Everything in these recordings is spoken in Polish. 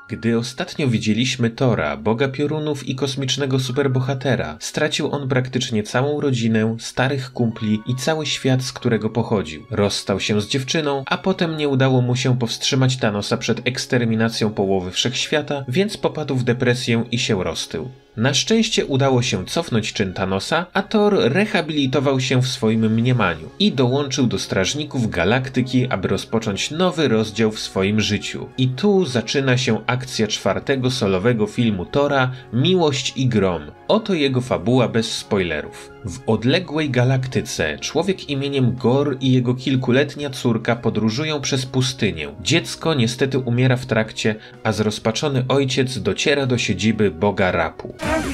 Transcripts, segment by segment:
Gdy ostatnio widzieliśmy Thora, boga piorunów i kosmicznego superbohatera, stracił on praktycznie całą rodzinę, starych kumpli i cały świat, z którego pochodził. Rozstał się z dziewczyną, a potem nie udało mu się powstrzymać Thanosa przed eksterminacją połowy wszechświata, więc popadł w depresję i się roztył. Na szczęście udało się cofnąć czyn Thanosa, a Thor rehabilitował się w swoim mniemaniu i dołączył do Strażników Galaktyki, aby rozpocząć nowy rozdział w swoim życiu. I tu zaczyna się akcja czwartego solowego filmu Thora, Miłość i Grom. Oto jego fabuła bez spoilerów. W odległej galaktyce człowiek imieniem Gorr i jego kilkuletnia córka podróżują przez pustynię. Dziecko niestety umiera w trakcie, a zrozpaczony ojciec dociera do siedziby boga rapu.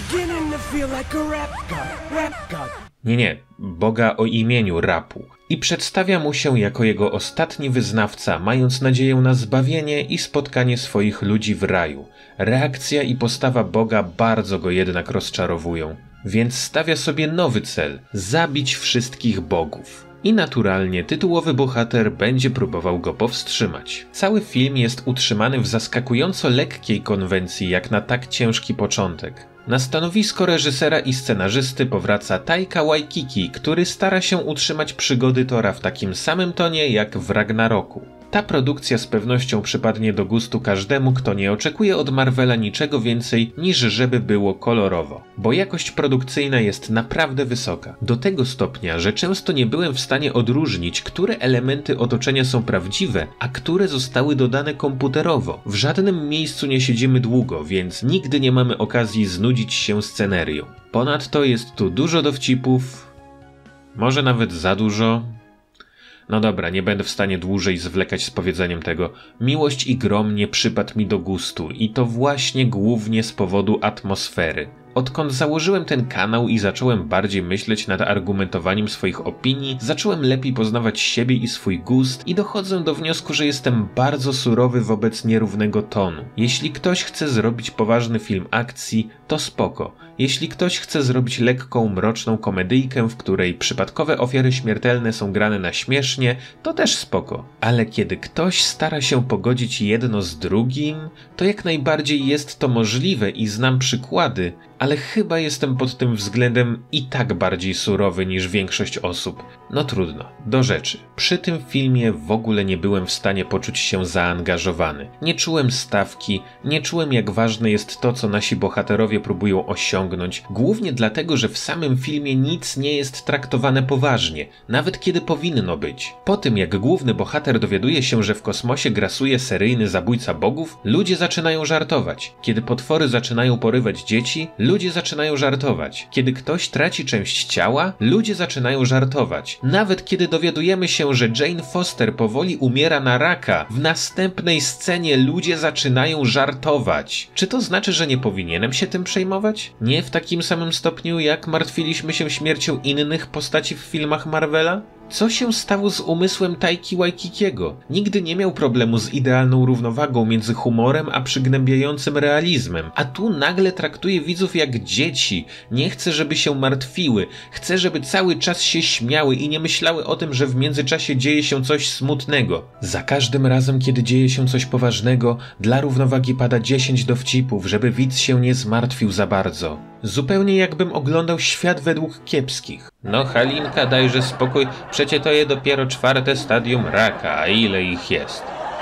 Nie, boga o imieniu Rapu. I przedstawia mu się jako jego ostatni wyznawca, mając nadzieję na zbawienie i spotkanie swoich ludzi w raju. Reakcja i postawa Boga bardzo go jednak rozczarowują, więc stawia sobie nowy cel – zabić wszystkich bogów. I naturalnie tytułowy bohater będzie próbował go powstrzymać. Cały film jest utrzymany w zaskakująco lekkiej konwencji jak na tak ciężki początek. Na stanowisko reżysera i scenarzysty powraca Taika Waititi, który stara się utrzymać przygody Thora w takim samym tonie jak w Ragnaroku. Ta produkcja z pewnością przypadnie do gustu każdemu, kto nie oczekuje od Marvela niczego więcej niż żeby było kolorowo, bo jakość produkcyjna jest naprawdę wysoka. Do tego stopnia, że często nie byłem w stanie odróżnić, które elementy otoczenia są prawdziwe, a które zostały dodane komputerowo. W żadnym miejscu nie siedzimy długo, więc nigdy nie mamy okazji znudzić się scenerią. Ponadto jest tu dużo dowcipów, może nawet za dużo. No dobra, nie będę w stanie dłużej zwlekać z powiedzeniem tego. Miłość i Grom nie przypadł mi do gustu i to właśnie głównie z powodu atmosfery. Odkąd założyłem ten kanał i zacząłem bardziej myśleć nad argumentowaniem swoich opinii, zacząłem lepiej poznawać siebie i swój gust i dochodzę do wniosku, że jestem bardzo surowy wobec nierównego tonu. Jeśli ktoś chce zrobić poważny film akcji, to spoko. Jeśli ktoś chce zrobić lekką, mroczną komedyjkę, w której przypadkowe ofiary śmiertelne są grane na śmiesznie, to też spoko. Ale kiedy ktoś stara się pogodzić jedno z drugim, to jak najbardziej jest to możliwe i znam przykłady, ale chyba jestem pod tym względem i tak bardziej surowy niż większość osób. No trudno, do rzeczy. Przy tym filmie w ogóle nie byłem w stanie poczuć się zaangażowany. Nie czułem stawki, nie czułem jak ważne jest to, co nasi bohaterowie próbują osiągnąć, głównie dlatego, że w samym filmie nic nie jest traktowane poważnie, nawet kiedy powinno być. Po tym jak główny bohater dowiaduje się, że w kosmosie grasuje seryjny zabójca bogów, ludzie zaczynają żartować. Kiedy potwory zaczynają porywać dzieci, ludzie zaczynają żartować. Kiedy ktoś traci część ciała, ludzie zaczynają żartować. Nawet kiedy dowiadujemy się, że Jane Foster powoli umiera na raka, w następnej scenie ludzie zaczynają żartować. Czy to znaczy, że nie powinienem się tym przejmować? Nie w takim samym stopniu, jak martwiliśmy się śmiercią innych postaci w filmach Marvela? Co się stało z umysłem Taiki Waititiego? Nigdy nie miał problemu z idealną równowagą między humorem a przygnębiającym realizmem, a tu nagle traktuje widzów jak dzieci, nie chce, żeby się martwiły, chce, żeby cały czas się śmiały i nie myślały o tym, że w międzyczasie dzieje się coś smutnego. Za każdym razem, kiedy dzieje się coś poważnego, dla równowagi pada 10 dowcipów, żeby widz się nie zmartwił za bardzo. Zupełnie jakbym oglądał Świat według kiepskich. No Halinka, dajże spokój, przecie to je dopiero 4. stadium raka, a ile ich jest?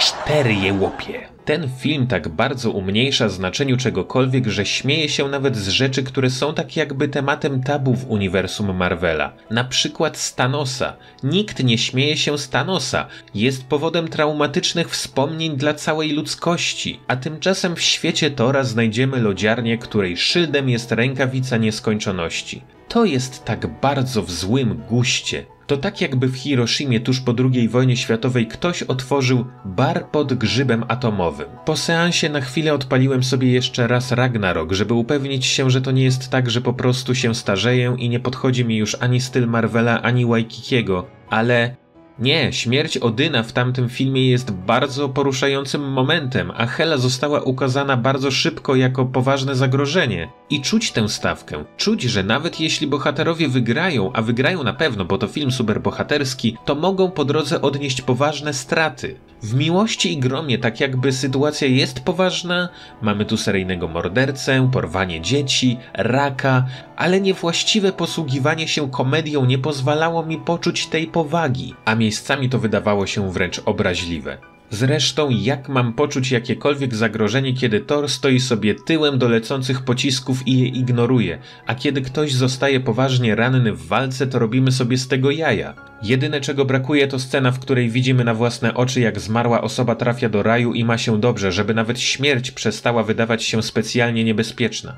4 jełopie. Ten film tak bardzo umniejsza znaczeniu czegokolwiek, że śmieje się nawet z rzeczy, które są tak jakby tematem tabu w uniwersum Marvela. Na przykład z Thanosa. Nikt nie śmieje się z Thanosa. Jest powodem traumatycznych wspomnień dla całej ludzkości. A tymczasem w świecie Thora znajdziemy lodziarnię, której szyldem jest rękawica nieskończoności. To jest tak bardzo w złym guście. To tak jakby w Hiroshimie tuż po II wojnie światowej ktoś otworzył bar pod grzybem atomowym. Po seansie na chwilę odpaliłem sobie jeszcze raz Ragnarok, żeby upewnić się, że to nie jest tak, że po prostu się starzeję i nie podchodzi mi już ani styl Marvela, ani Waititiego, ale... Nie, śmierć Odyna w tamtym filmie jest bardzo poruszającym momentem, a Hela została ukazana bardzo szybko jako poważne zagrożenie. I czuć tę stawkę. Czuć, że nawet jeśli bohaterowie wygrają, a wygrają na pewno, bo to film superbohaterski, to mogą po drodze odnieść poważne straty. W Miłości i Gromie tak jakby sytuacja jest poważna, mamy tu seryjnego mordercę, porwanie dzieci, raka, ale niewłaściwe posługiwanie się komedią nie pozwalało mi poczuć tej powagi, a miejscami to wydawało się wręcz obraźliwe. Zresztą jak mam poczuć jakiekolwiek zagrożenie, kiedy Thor stoi sobie tyłem do lecących pocisków i je ignoruje, a kiedy ktoś zostaje poważnie ranny w walce, to robimy sobie z tego jaja. Jedyne czego brakuje to scena, w której widzimy na własne oczy jak zmarła osoba trafia do raju i ma się dobrze, żeby nawet śmierć przestała wydawać się specjalnie niebezpieczna.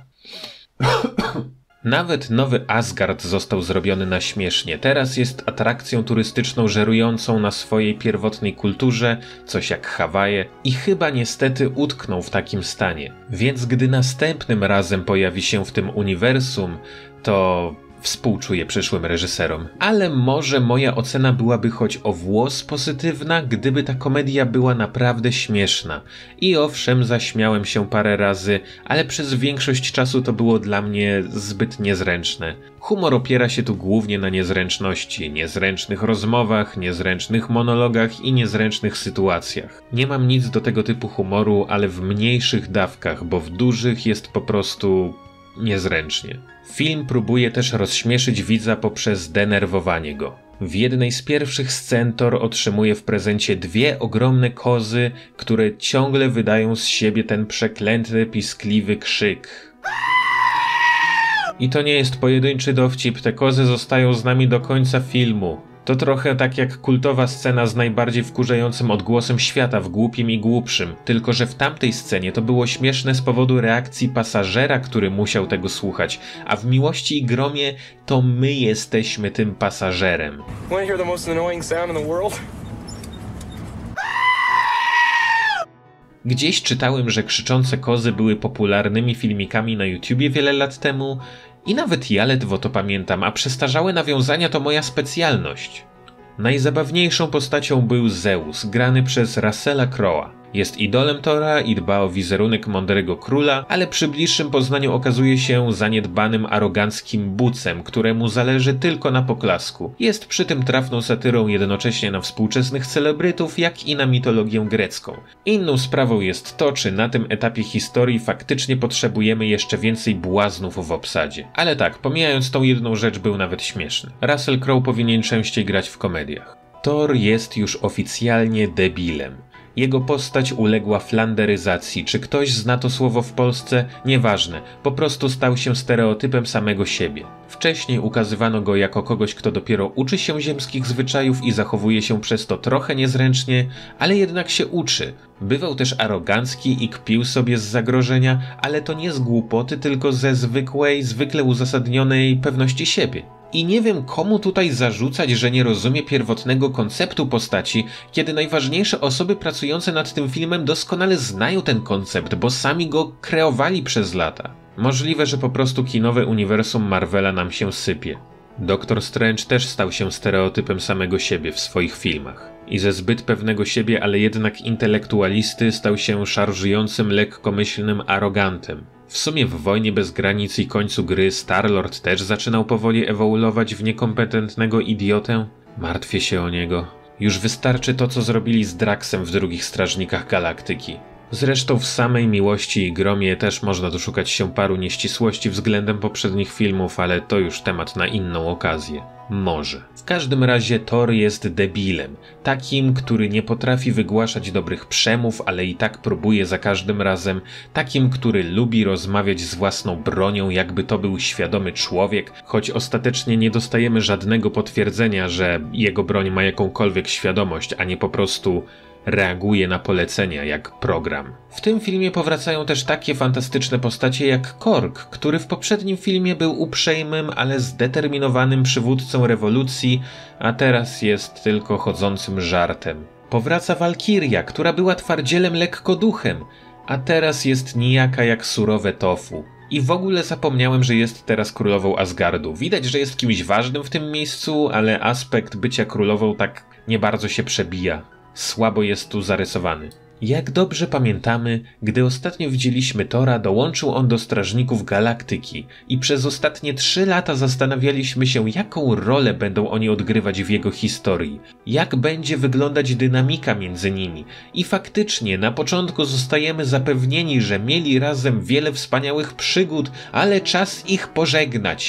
Nawet nowy Asgard został zrobiony na śmiesznie. Teraz jest atrakcją turystyczną żerującą na swojej pierwotnej kulturze, coś jak Hawaje, i chyba niestety utknął w takim stanie. Więc gdy następnym razem pojawi się w tym uniwersum, to współczuję przyszłym reżyserom. Ale może moja ocena byłaby choć o włos pozytywna, gdyby ta komedia była naprawdę śmieszna. I owszem, zaśmiałem się parę razy, ale przez większość czasu to było dla mnie zbyt niezręczne. Humor opiera się tu głównie na niezręczności, niezręcznych rozmowach, niezręcznych monologach i niezręcznych sytuacjach. Nie mam nic do tego typu humoru, ale w mniejszych dawkach, bo w dużych jest po prostu niezręcznie. Film próbuje też rozśmieszyć widza poprzez denerwowanie go. W jednej z pierwszych scen Thor otrzymuje w prezencie 2 ogromne kozy, które ciągle wydają z siebie ten przeklęty, piskliwy krzyk. I to nie jest pojedynczy dowcip, te kozy zostają z nami do końca filmu. To trochę tak jak kultowa scena z najbardziej wkurzającym odgłosem świata w Głupim i Głupszym, tylko że w tamtej scenie to było śmieszne z powodu reakcji pasażera, który musiał tego słuchać, a w Miłości i Gromie to my jesteśmy tym pasażerem. Gdzieś czytałem, że krzyczące kozy były popularnymi filmikami na YouTubie wiele lat temu i nawet ja ledwo to pamiętam, a przestarzałe nawiązania to moja specjalność. Najzabawniejszą postacią był Zeus, grany przez Russella Crowe'a. Jest idolem Thora i dba o wizerunek mądrego króla, ale przy bliższym poznaniu okazuje się zaniedbanym, aroganckim bucem, któremu zależy tylko na poklasku. Jest przy tym trafną satyrą jednocześnie na współczesnych celebrytów, jak i na mitologię grecką. Inną sprawą jest to, czy na tym etapie historii faktycznie potrzebujemy jeszcze więcej błaznów w obsadzie. Ale tak, pomijając tą jedną rzecz, był nawet śmieszny. Russell Crowe powinien częściej grać w komediach. Thor jest już oficjalnie debilem. Jego postać uległa flanderyzacji. Czy ktoś zna to słowo w Polsce? Nieważne. Po prostu stał się stereotypem samego siebie. Wcześniej ukazywano go jako kogoś, kto dopiero uczy się ziemskich zwyczajów i zachowuje się przez to trochę niezręcznie, ale jednak się uczy. Bywał też arogancki i kpił sobie z zagrożenia, ale to nie z głupoty, tylko ze zwykle uzasadnionej pewności siebie. I nie wiem, komu tutaj zarzucać, że nie rozumie pierwotnego konceptu postaci, kiedy najważniejsze osoby pracujące nad tym filmem doskonale znają ten koncept, bo sami go kreowali przez lata. Możliwe, że po prostu kinowe uniwersum Marvela nam się sypie. Doktor Strange też stał się stereotypem samego siebie w swoich filmach. I ze zbyt pewnego siebie, ale jednak intelektualisty stał się szarżującym, lekkomyślnym arogantem. W sumie w Wojnie bez granic i końcu gry Star-Lord też zaczynał powoli ewoluować w niekompetentnego idiotę. Martwię się o niego. Już wystarczy to, co zrobili z Draxem w Drugich Strażnikach Galaktyki. Zresztą w samej Miłości i Gromie też można doszukać się paru nieścisłości względem poprzednich filmów, ale to już temat na inną okazję. Może. W każdym razie Thor jest debilem. Takim, który nie potrafi wygłaszać dobrych przemów, ale i tak próbuje za każdym razem. Takim, który lubi rozmawiać z własną bronią, jakby to był świadomy człowiek, choć ostatecznie nie dostajemy żadnego potwierdzenia, że jego broń ma jakąkolwiek świadomość, a nie po prostu reaguje na polecenia jak program. W tym filmie powracają też takie fantastyczne postacie jak Korg, który w poprzednim filmie był uprzejmym, ale zdeterminowanym przywódcą rewolucji, a teraz jest tylko chodzącym żartem. Powraca Walkiria, która była twardzielem lekkoduchem, a teraz jest nijaka jak surowe tofu. I w ogóle zapomniałem, że jest teraz królową Asgardu. Widać, że jest kimś ważnym w tym miejscu, ale aspekt bycia królową tak nie bardzo się przebija. Słabo jest tu zarysowany. Jak dobrze pamiętamy, gdy ostatnio widzieliśmy Thora, dołączył on do Strażników Galaktyki i przez ostatnie 3 lata zastanawialiśmy się, jaką rolę będą oni odgrywać w jego historii, jak będzie wyglądać dynamika między nimi. I faktycznie na początku zostajemy zapewnieni, że mieli razem wiele wspaniałych przygód, ale czas ich pożegnać.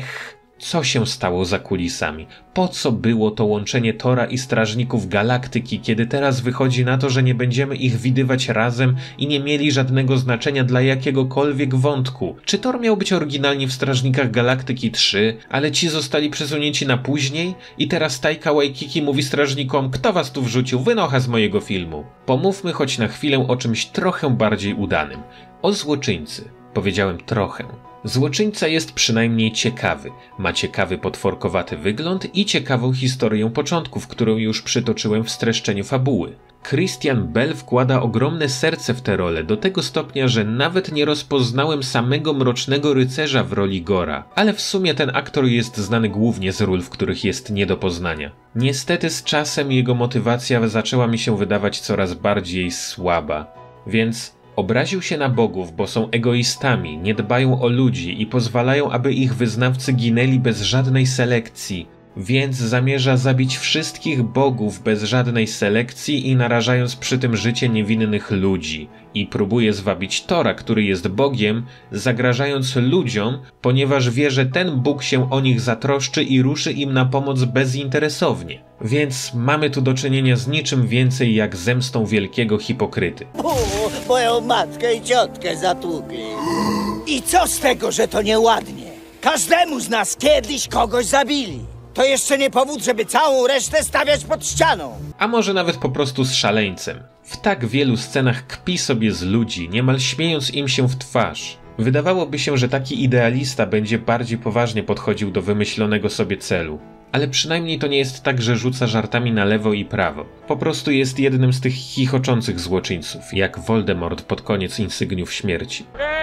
Co się stało za kulisami? Po co było to łączenie Thora i Strażników Galaktyki, kiedy teraz wychodzi na to, że nie będziemy ich widywać razem i nie mieli żadnego znaczenia dla jakiegokolwiek wątku? Czy Thor miał być oryginalnie w Strażnikach Galaktyki 3, ale ci zostali przesunięci na później i teraz Taika Waititi mówi strażnikom: kto was tu wrzucił? Wynocha z mojego filmu. Pomówmy choć na chwilę o czymś trochę bardziej udanym. O Złoczyńcy. Powiedziałem trochę. Złoczyńca jest przynajmniej ciekawy. Ma ciekawy potworkowaty wygląd i ciekawą historię początków, którą już przytoczyłem w streszczeniu fabuły. Christian Bale wkłada ogromne serce w tę rolę, do tego stopnia, że nawet nie rozpoznałem samego Mrocznego Rycerza w roli Gora, ale w sumie ten aktor jest znany głównie z ról, w których jest nie do poznania. Niestety z czasem jego motywacja zaczęła mi się wydawać coraz bardziej słaba, więc obraził się na bogów, bo są egoistami, nie dbają o ludzi i pozwalają, aby ich wyznawcy ginęli bez żadnej selekcji. Więc zamierza zabić wszystkich bogów bez żadnej selekcji i narażając przy tym życie niewinnych ludzi. I próbuje zwabić Thora, który jest bogiem, zagrażając ludziom, ponieważ wie, że ten Bóg się o nich zatroszczy i ruszy im na pomoc bezinteresownie. Więc mamy tu do czynienia z niczym więcej jak zemstą wielkiego hipokryty. Moją matkę i ciotkę zatłukli. I co z tego, że to nieładnie? Każdemu z nas kiedyś kogoś zabili. To jeszcze nie powód, żeby całą resztę stawiać pod ścianą. A może nawet po prostu z szaleńcem. W tak wielu scenach kpi sobie z ludzi, niemal śmiejąc im się w twarz. Wydawałoby się, że taki idealista będzie bardziej poważnie podchodził do wymyślonego sobie celu. Ale przynajmniej to nie jest tak, że rzuca żartami na lewo i prawo. Po prostu jest jednym z tych chichoczących złoczyńców, jak Voldemort pod koniec Insygniów Śmierci.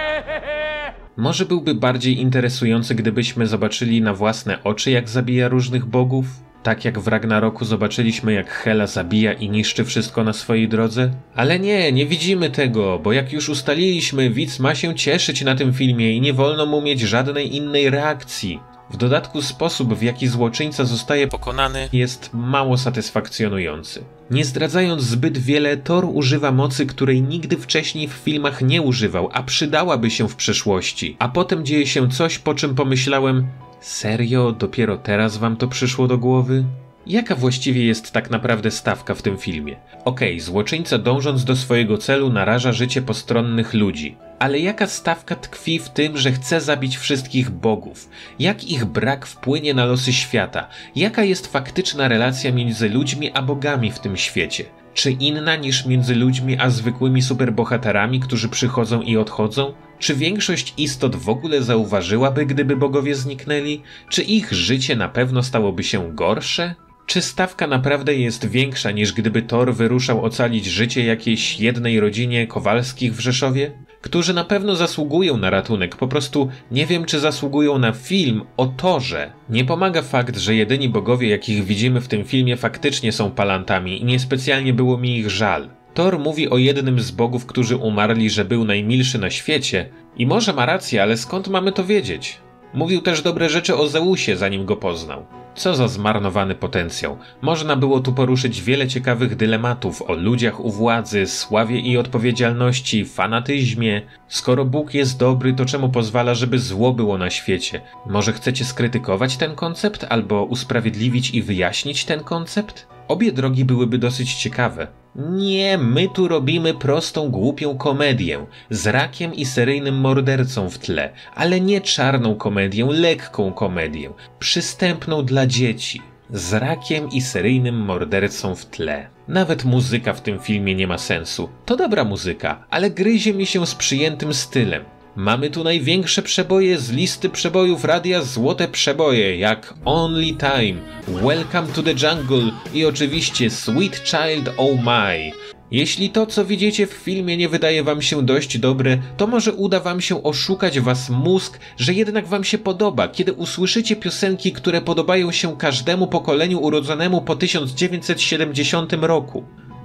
Może byłby bardziej interesujący, gdybyśmy zobaczyli na własne oczy, jak zabija różnych bogów? Tak jak w Ragnaroku zobaczyliśmy, jak Hela zabija i niszczy wszystko na swojej drodze? Ale nie widzimy tego, bo jak już ustaliliśmy, widz ma się cieszyć na tym filmie i nie wolno mu mieć żadnej innej reakcji. W dodatku sposób, w jaki złoczyńca zostaje pokonany, jest mało satysfakcjonujący. Nie zdradzając zbyt wiele, Thor używa mocy, której nigdy wcześniej w filmach nie używał, a przydałaby się w przyszłości. A potem dzieje się coś, po czym pomyślałem: serio? Dopiero teraz wam to przyszło do głowy? Jaka właściwie jest tak naprawdę stawka w tym filmie? Okej, złoczyńca dążąc do swojego celu naraża życie postronnych ludzi. Ale jaka stawka tkwi w tym, że chce zabić wszystkich bogów? Jak ich brak wpłynie na losy świata? Jaka jest faktyczna relacja między ludźmi a bogami w tym świecie? Czy inna niż między ludźmi a zwykłymi superbohaterami, którzy przychodzą i odchodzą? Czy większość istot w ogóle zauważyłaby, gdyby bogowie zniknęli? Czy ich życie na pewno stałoby się gorsze? Czy stawka naprawdę jest większa niż gdyby Thor wyruszał ocalić życie jakiejś jednej rodzinie Kowalskich w Rzeszowie? Którzy na pewno zasługują na ratunek, po prostu nie wiem, czy zasługują na film o Thorze. Nie pomaga fakt, że jedyni bogowie, jakich widzimy w tym filmie, faktycznie są palantami i niespecjalnie było mi ich żal. Thor mówi o jednym z bogów, którzy umarli, że był najmilszy na świecie i może ma rację, ale skąd mamy to wiedzieć? Mówił też dobre rzeczy o Zeusie, zanim go poznał. Co za zmarnowany potencjał. Można było tu poruszyć wiele ciekawych dylematów o ludziach u władzy, sławie i odpowiedzialności, fanatyzmie. Skoro Bóg jest dobry, to czemu pozwala, żeby zło było na świecie? Może chcecie skrytykować ten koncept, albo usprawiedliwić i wyjaśnić ten koncept? Obie drogi byłyby dosyć ciekawe. Nie, my tu robimy prostą, głupią komedię, z rakiem i seryjnym mordercą w tle, ale nie czarną komedię, lekką komedię, przystępną dla dzieci, z rakiem i seryjnym mordercą w tle. Nawet muzyka w tym filmie nie ma sensu. To dobra muzyka, ale gryzie mi się z przyjętym stylem. Mamy tu największe przeboje z listy przebojów radia Złote Przeboje, jak Only Time, Welcome to the Jungle i oczywiście Sweet Child Oh My. Jeśli to, co widzicie w filmie, nie wydaje wam się dość dobre, to może uda wam się oszukać was mózg, że jednak wam się podoba, kiedy usłyszycie piosenki, które podobają się każdemu pokoleniu urodzonemu po 1970 roku.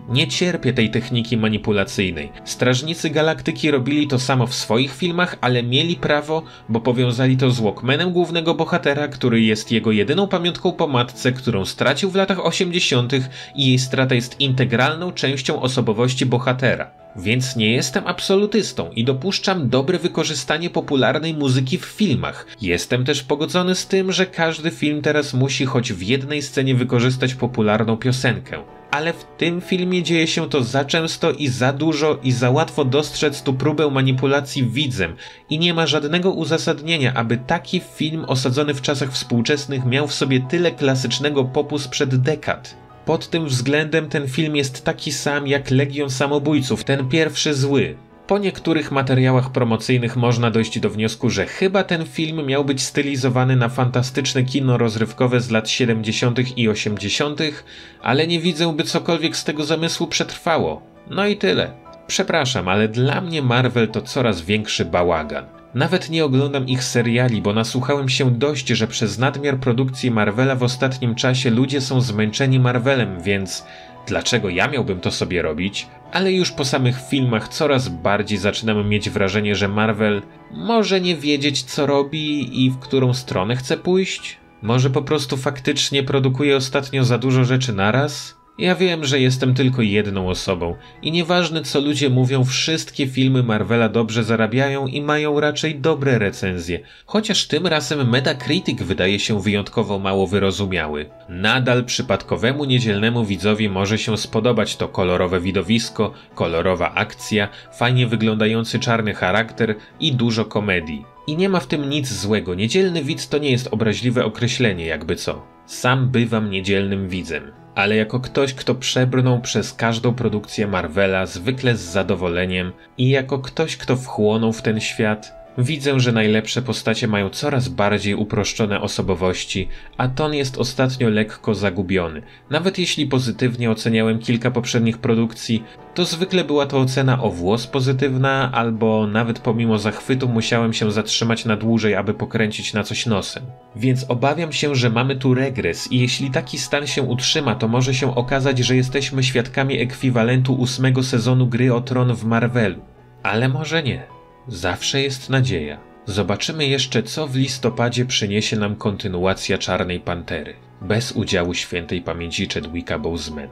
Nie cierpię tej techniki manipulacyjnej. Strażnicy Galaktyki robili to samo w swoich filmach, ale mieli prawo, bo powiązali to z Walkmanem głównego bohatera, który jest jego jedyną pamiątką po matce, którą stracił w latach 80. i jej strata jest integralną częścią osobowości bohatera. Więc nie jestem absolutystą i dopuszczam dobre wykorzystanie popularnej muzyki w filmach. Jestem też pogodzony z tym, że każdy film teraz musi choć w jednej scenie wykorzystać popularną piosenkę. Ale w tym filmie dzieje się to za często i za dużo i za łatwo dostrzec tu próbę manipulacji widzem i nie ma żadnego uzasadnienia, aby taki film osadzony w czasach współczesnych miał w sobie tyle klasycznego popu sprzed dekad. Pod tym względem ten film jest taki sam jak Legion Samobójców, ten pierwszy zły. Po niektórych materiałach promocyjnych można dojść do wniosku, że chyba ten film miał być stylizowany na fantastyczne kino rozrywkowe z lat 70. i 80., ale nie widzę, by cokolwiek z tego zamysłu przetrwało. No i tyle. Przepraszam, ale dla mnie Marvel to coraz większy bałagan. Nawet nie oglądam ich seriali, bo nasłuchałem się dość, że przez nadmiar produkcji Marvela w ostatnim czasie ludzie są zmęczeni Marvelem, więc dlaczego ja miałbym to sobie robić? Ale już po samych filmach coraz bardziej zaczynam mieć wrażenie, że Marvel może nie wiedzieć, co robi i w którą stronę chce pójść? Może po prostu faktycznie produkuje ostatnio za dużo rzeczy naraz? Ja wiem, że jestem tylko jedną osobą i nieważne co ludzie mówią, wszystkie filmy Marvela dobrze zarabiają i mają raczej dobre recenzje. Chociaż tym razem Metacritic wydaje się wyjątkowo mało wyrozumiały. Nadal przypadkowemu niedzielnemu widzowi może się spodobać to kolorowe widowisko, kolorowa akcja, fajnie wyglądający czarny charakter i dużo komedii. I nie ma w tym nic złego, niedzielny widz to nie jest obraźliwe określenie jakby co. Sam bywam niedzielnym widzem. Ale jako ktoś, kto przebrnął przez każdą produkcję Marvela zwykle z zadowoleniem i jako ktoś, kto wchłonął w ten świat, widzę, że najlepsze postacie mają coraz bardziej uproszczone osobowości, a ton jest ostatnio lekko zagubiony. Nawet jeśli pozytywnie oceniałem kilka poprzednich produkcji, to zwykle była to ocena o włos pozytywna, albo nawet pomimo zachwytu musiałem się zatrzymać na dłużej, aby pokręcić na coś nosem. Więc obawiam się, że mamy tu regres i jeśli taki stan się utrzyma, to może się okazać, że jesteśmy świadkami ekwiwalentu 8. sezonu Gry o Tron w Marvelu. Ale może nie. Zawsze jest nadzieja. Zobaczymy jeszcze, co w listopadzie przyniesie nam kontynuacja Czarnej Pantery, bez udziału świętej pamięci Chadwicka Bosemana.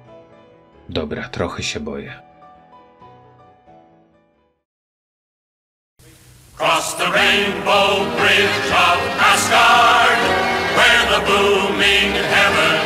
Dobra, trochę się boję. Cross the rainbow bridge of Asgard, where the booming heavens